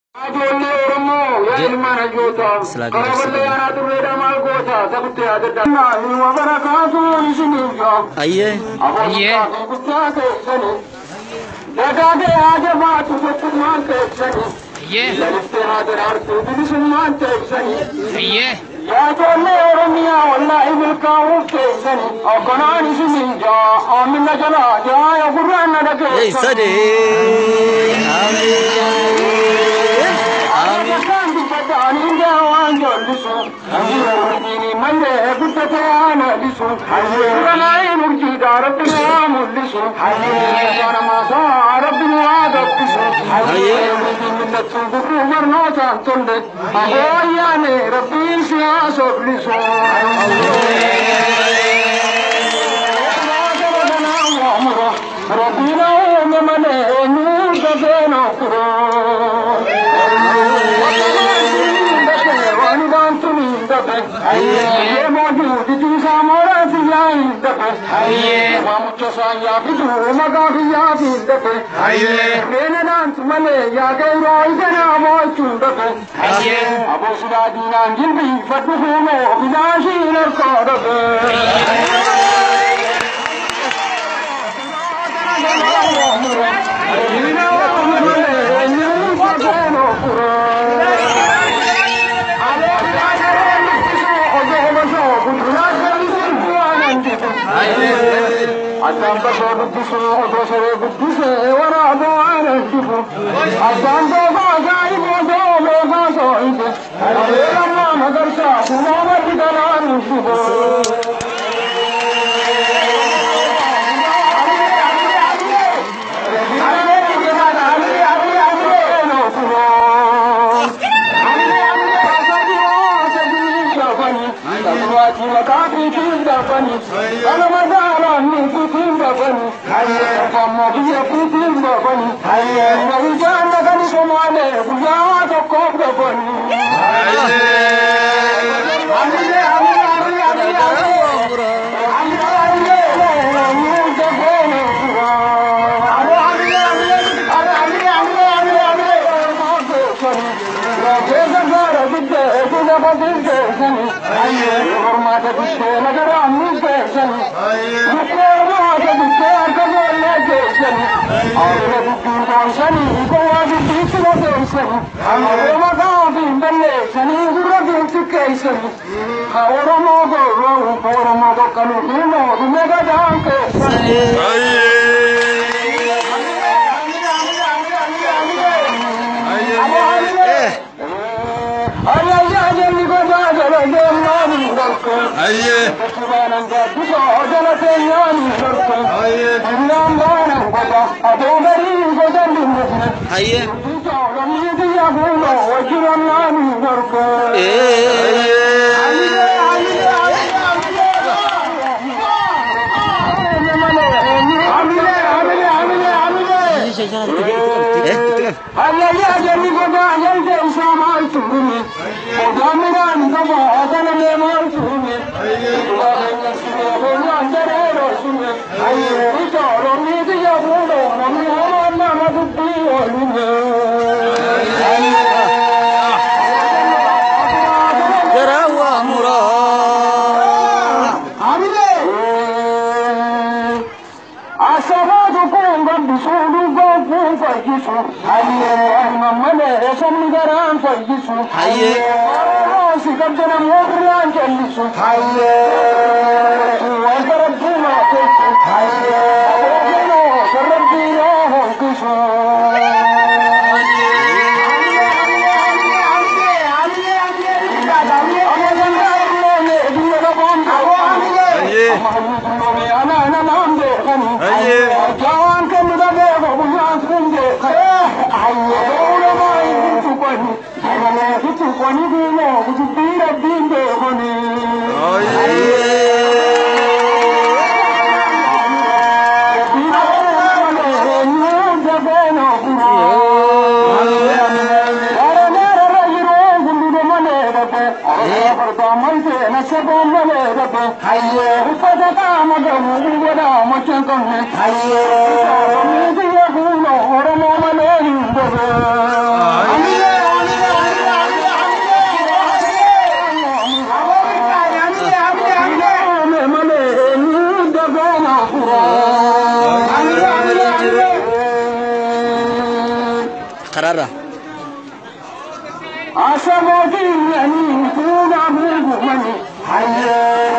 يا جل رميا والله بالكون كيسني أو كناني سنجا آمن جلا جا يا قرآن لك يسدي آمين آمين كان بفتاني جوان جلسو أميرني من له بفتانا لسو كناي مرجي ربنا ملسو أنا ما صار ربنا دبسو من الصدق ورنوسا تندك أهوياني ربي سياسة لسو ربنا ومن نور كفينا قرآن وانبان تمين دفع يا موجود تنسى مورا سياين دفع ومتصا يا بدو مقافي يا فين دفع بين نانت ملي يا غيرو إذنا موجود دفع أبو سلادينا جنبي فتنفومو بلاشين القادة Aye. Arara. Asamoti yani kuna Mungu mani. Hayya.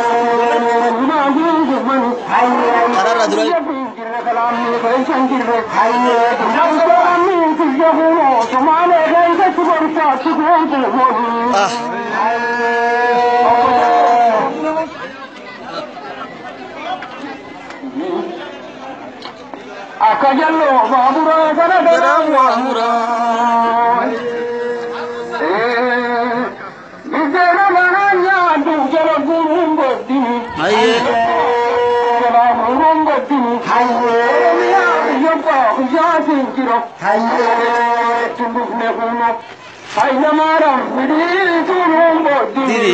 Mungu mani. Hayya. Arara durai. Kalam ni baishan kirre. Hayya. Nasrani tijahuno tumane gaita tubarta tukuntu. Ah. Akajallo babura kana babura. Bizera mananya dujara gurumboti. Hayye. Jara gurumboti. Hayye. Ya yopa kujati kiro. Hayye. Tundukne kuno. Hayya maram bidi gurumboti. Diri.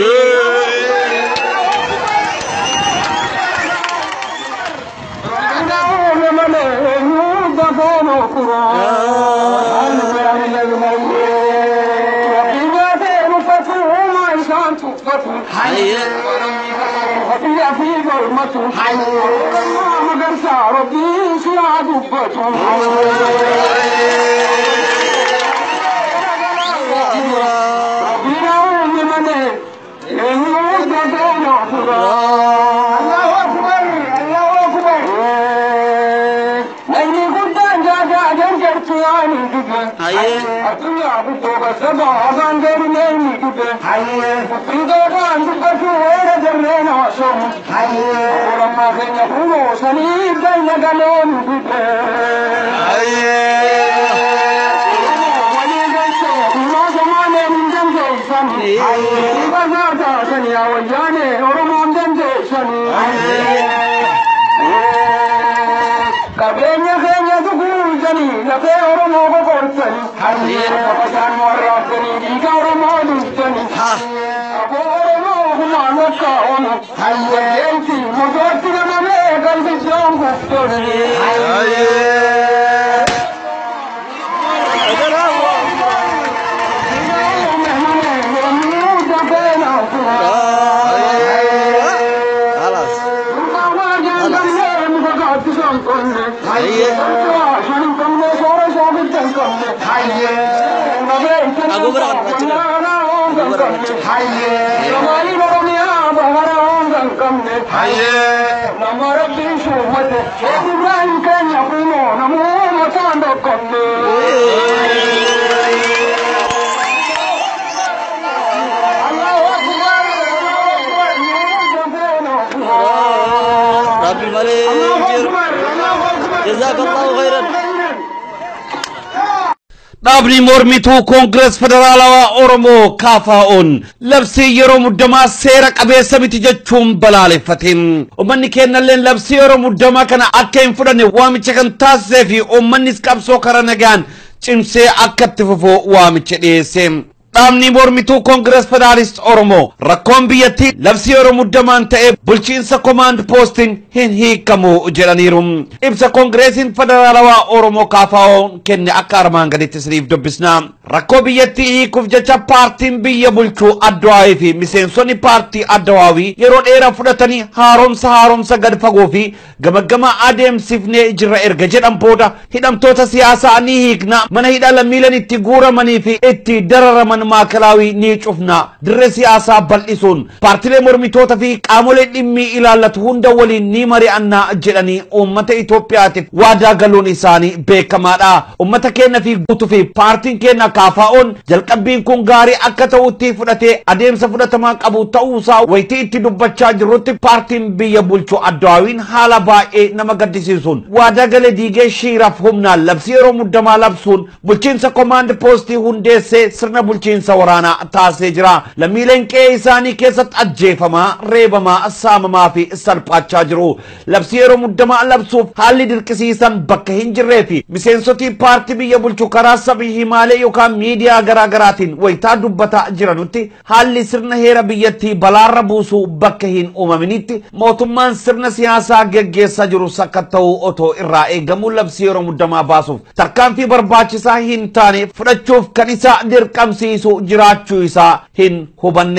Dabni mormituu Koongirees Federaalawaa Oromoo KFO'n labsii yeroo muddamaa seera qabeessa miti jechuun balaaleffate. Uummanni kennalleen labsii yeroo muddamaa kana akka hin fudhanne waamicha kan taasisee fi uummannis qabsoo karaa nagaan cimsee akka itti fufu waamicha dhiyeesse. Dabni mormituu Koongirees Federaalist Oromoo rakkoon biyyattii labsii yeroo muddamaan ta'e bulchiinsa command postiin hin hiikamu jedhaniiru. Ibsa Koongireesiin Federaalawaa Oromoo KFO'n kenne akka armaan gaditti siniif dubbisna. Rakkoo biyyattii hiikuuf jecha paartiin biyya bulchuu Addawaawii fi miseensonni paartii Addawaawii yeroo dheeraa fudhatanii haaromsa gad fagoo fi gamaggama adeemsifnee jirra erga jedhan booda hidhamtoota siyaasaa ni hiikna, mana hidhaa lammiileen itti guuramanii fi itti dararaman maakalaawii ni cufna, dirree siyaasaa bal'isuun paartilee mormitoota fi qaamolee dhimmi ilaallatu hunda waliin ni mari'annaa jedhanii uummata Itoophiyaatiif waadaa galuun isaanii beekamaadha. Uummata keenya fi guutuu fi paartiin keenya KFO'n jalqabbiin kun gaarii akka ta'utti fudhatee adeemsa fudhatamaa qabu ta'uusaa wayitii itti dubbachaa jirrutti paartiin biyya bulchuu Addawaawiin haala baay'ee nama gaddisiisuun waadaa galee diigee shiiraaf humnaan labsii yeroo muddamaa labsuun bulchiinsa command postii hundeessee sirna bulchiinsa waraanaa taasisee jira. Lammiileen qe'ee isaanii keessatti ajjeefamaa, reebamaa, saamamaa fi salphaachaa jiru. Labsii yeroo muddamaa labsuuf haalli dirqisiisan bakka hin jirree fi miseensotii paartii biyya bulchuu karaa sabii himaalee yookaan miidiyaa garaagaraatiin wayitaa dubbataa jiranutti haalli sirna heera biyyattii balaarra buusuu bakka hin uumaminitti mootummaan sirna siyaasaa geggeessaa jiru sakatta'uu otoo irraa eegamuu labsii yeroo muddamaa baasuuf tarkaanfii barbaachisaa hin taane fudhachuuf kan isa dirqamsiisu jiraachuu isaa hin hubanne.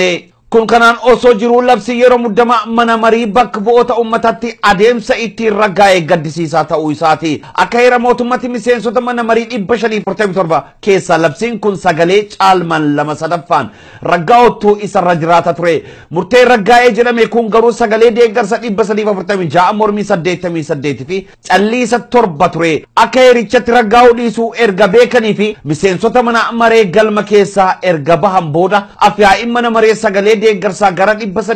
kun kanaan osoo jiruu labsi yeroo muddama mana marii bakka bu'oota ummatatti adeemsa ittiin raggaa'ee gaddisiisaa ta'uu isaati. Akka heera mootummatti miseensota mana marii 547 keessaa labsiin kun sagalee caalmaan 2/3 raggaa'ottuu isarra jiraata ture. Murtee raggaa'ee jedhame kun garuu sagalee deeggarsa 346 mormii 88 fi calliisa 7 ture. Akka heerichatti raggaa'uu dhiisuu erga beekanii fi miseensota mana maree galma keessaa erga bahan booda afyaa'in mana maree sagalee deeggarsaa gara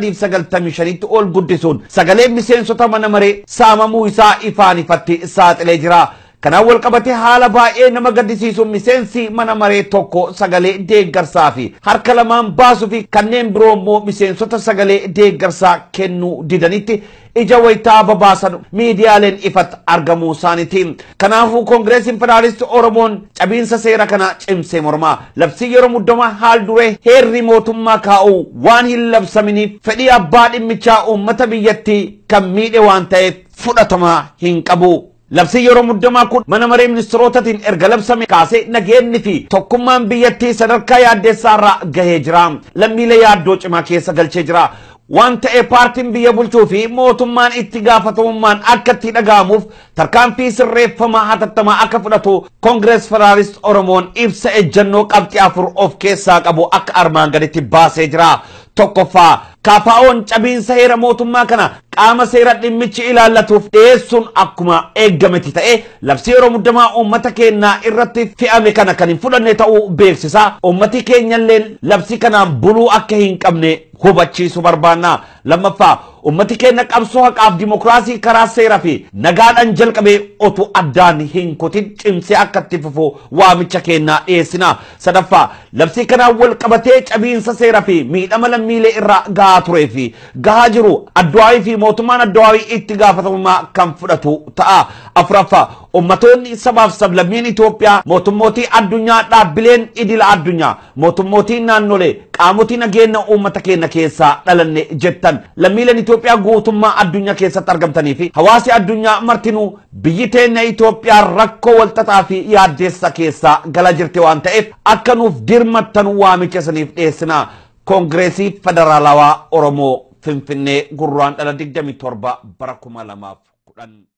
395tti ol guddisuun sagalee miseensota mana maree saamamuu isaa ifaan ifatti saaxilee jira. Kanaan wal qabatee haala baay'ee nama gaddisiisuun miseensi mana maree tokko sagalee deeggarsaa fi harka lamaan baasuu fi kanneen biroo immoo miseensota sagalee deeggarsaa kennuu didanitti ija wayitaa babaasan miidiyaaleen ifatti argamuu isaaniiti. Kanaafuu Koongireesiin Federaalistii Oromoon cabiinsa seera kana cimsee mormaa. Labsii yeroo muddamaa haal duree heerri mootummaa kaa'uu waan hin labsaminiif fedhii abbaa dhimmichaa uummata biyyattii kan miidhe waan ta'eef fudhatama hin qabu. Labsi yeroo muddamaa kun mana maree ministeerotatiin erga labsame kaasee nageenyi fi tokkummaan biyyattii sadarkaa yaaddeessaarra gahee jira. Lammiilee yaaddoo cimaa keessa galchee jira. Waan ta'e paartiin biyya bulchuu fi mootummaan itti gaafatamummaan akka itti dhaga'amuuf tarkaanfii sirreeffamaa hatattamaa akka fudhatu Koongirees Federaalistii Oromoon ibsa ejjennoo qabxii 4 of keessaa qabu akka armaan gaditti baasee jira. Tokkoffaa KFO'n cabiinsa heera mootummaa kana qaama seera dhimmichi ilaallatuuf dhiyeessuun akkuma eeggameti ta'e labsii yeroo muddamaa uummata keenyaa irratti fe'ame kana kan hin fudhanne ta'uu beeksisa. Uummati keenyallee labsii kanaan buluu akka hin qabne hubachiisu barbaanna. Lammaffaa ummati keenya qabsoo haqaaf dimokiraasii karaa seeraa fi nagaadhaan jalqabee otu addaan hin kutin cimsee akka itti fufu waamicha keenyaa dhiyeessina. Sadaffaa labsii kanaan wal qabatee cabiinsa seeraa fi miidhama lammiilee irraa gahaa turee fi gahaa jiru addu'aawii fi mootummaan addu'aawii itti gaafatamummaa kan fudhatu ta'a. Afuraffaa ummatoonni sabaaf sablammiin Itoophiyaa mootummootii addunyaa dhaabbileen idila addunyaa mootummootii naannolee qaamotii nageenya uummata keenya keessaa dhalanne jettan lammiileen Itoophiyaa guutummaa addunyaa keessatti argamtanii fi hawaasi addunyaa martinuu biyyi teenya Itoophiyaa rakkoo walxaxaa fi yaaddeessa keessaa gala jirti waan ta'eef akka nuuf dirmattan waamicha isiniif dhiyeessina. Koongireesii Federaalawaa Oromoo Finfinnee Gurraandhala 27 bara 2010